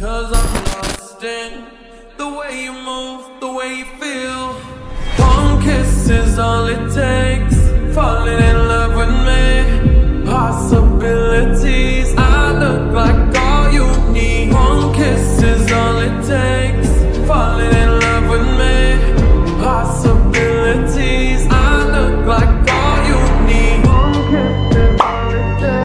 'Cause I'm lost in the way you move, the way you feel. One kiss is all it takes, falling